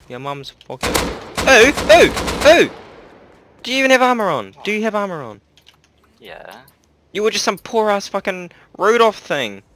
Your mum's walking. Oh! Oh! Oh! Do you even have armor on? Do you have armor on? Yeah. You were just some poor ass fucking Rudolph thing.